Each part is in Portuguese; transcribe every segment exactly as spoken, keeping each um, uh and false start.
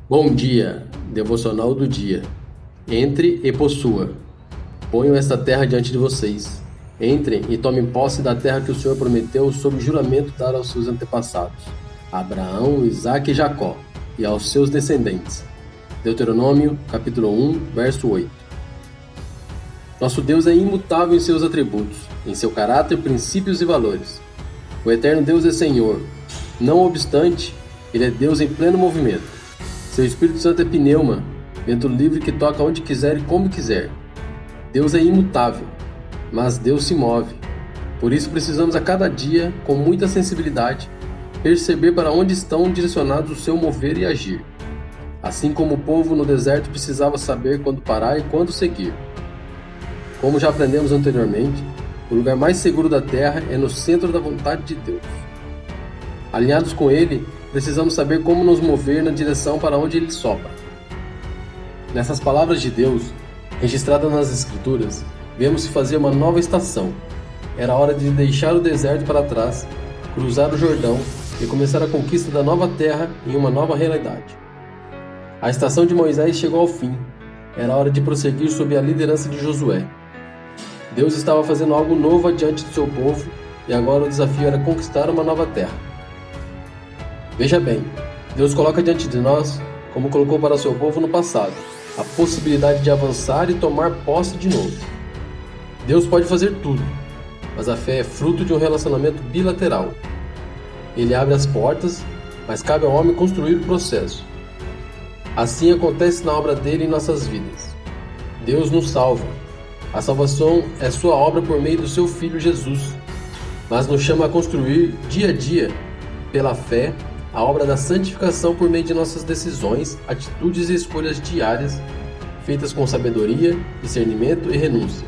Bom dia, devocional do dia. Entre e possua. Ponho esta terra diante de vocês. Entrem e tomem posse da terra que o Senhor prometeu sob juramento dar aos seus antepassados, Abraão, Isaque e Jacó, e aos seus descendentes. Deuteronômio, capítulo um, verso oito. Nosso Deus é imutável em seus atributos, em seu caráter, princípios e valores. O eterno Deus é Senhor. Não obstante, Ele é Deus em pleno movimento. Seu Espírito Santo é pneuma, vento livre que toca onde quiser e como quiser. Deus é imutável, mas Deus se move. Por isso precisamos a cada dia, com muita sensibilidade, perceber para onde estão direcionados o seu mover e agir. Assim como o povo no deserto precisava saber quando parar e quando seguir. Como já aprendemos anteriormente, o lugar mais seguro da terra é no centro da vontade de Deus. Alinhados com Ele, precisamos saber como nos mover na direção para onde Ele sopra. Nessas palavras de Deus, registradas nas Escrituras, vemos-se fazer uma nova estação. Era hora de deixar o deserto para trás, cruzar o Jordão e começar a conquista da nova terra em uma nova realidade. A estação de Moisés chegou ao fim. Era hora de prosseguir sob a liderança de Josué. Deus estava fazendo algo novo adiante do seu povo e agora o desafio era conquistar uma nova terra. Veja bem, Deus coloca diante de nós, como colocou para o seu povo no passado, a possibilidade de avançar e tomar posse de novo. Deus pode fazer tudo, mas a fé é fruto de um relacionamento bilateral. Ele abre as portas, mas cabe ao homem construir o processo. Assim acontece na obra dele em nossas vidas. Deus nos salva. A salvação é sua obra por meio do seu Filho Jesus, mas nos chama a construir dia a dia, pela fé, a obra da santificação por meio de nossas decisões, atitudes e escolhas diárias, feitas com sabedoria, discernimento e renúncia.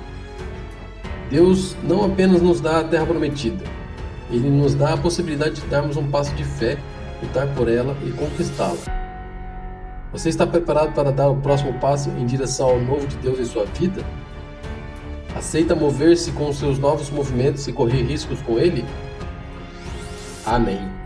Deus não apenas nos dá a terra prometida, Ele nos dá a possibilidade de darmos um passo de fé, lutar por ela e conquistá-la. Você está preparado para dar o próximo passo em direção ao novo de Deus em sua vida? Aceita mover-se com os seus novos movimentos e correr riscos com Ele? Amém.